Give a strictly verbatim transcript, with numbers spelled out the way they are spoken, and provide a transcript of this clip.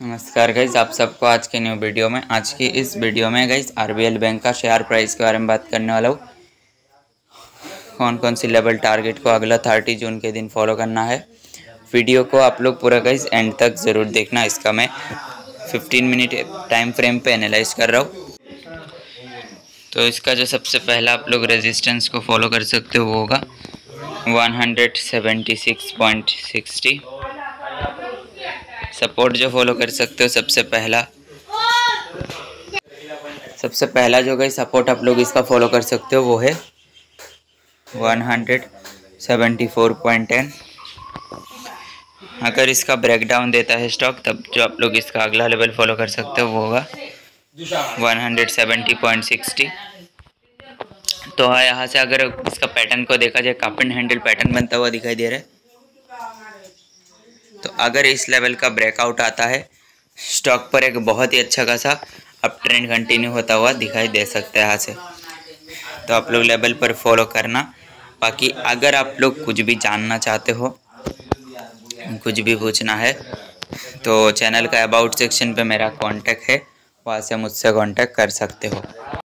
नमस्कार गाइज, आप सबको आज के न्यू वीडियो में आज की इस वीडियो में गाइज आरबीएल बैंक का शेयर प्राइस के बारे में बात करने वाला हूँ। कौन कौन सी लेवल टारगेट को अगला तीस जून के दिन फॉलो करना है। वीडियो को आप लोग पूरा गाइज एंड तक ज़रूर देखना। इसका मैं पंद्रह मिनट टाइम फ्रेम पे एनालाइज कर रहा हूँ। तो इसका जो सबसे पहला आप लोग रेजिस्टेंस को फॉलो कर सकते हो वो होगा एक सौ छिहत्तर पॉइंट साठ। सपोर्ट जो फॉलो कर सकते हो सबसे पहला सबसे पहला जो गई सपोर्ट आप लोग इसका फॉलो कर सकते हो वो है एक सौ चौहत्तर पॉइंट दस। अगर इसका ब्रेकडाउन देता है स्टॉक तब जो आप लोग इसका अगला लेवल फॉलो कर सकते हो वो होगा एक सौ सत्तर पॉइंट साठ। तो हाँ, यहाँ से अगर इसका पैटर्न को देखा जाए कापिन हैंडल पैटर्न बनता हुआ दिखाई दे रहा है। तो अगर इस लेवल का ब्रेकआउट आता है स्टॉक पर एक बहुत ही अच्छा खासा अप ट्रेंड कंटिन्यू होता हुआ दिखाई दे सकता है यहाँ से। तो आप लोग लेवल पर फॉलो करना। बाकी अगर आप लोग कुछ भी जानना चाहते हो, कुछ भी पूछना है तो चैनल का अबाउट सेक्शन पे मेरा कांटेक्ट है, वहाँ से मुझसे कांटेक्ट कर सकते हो।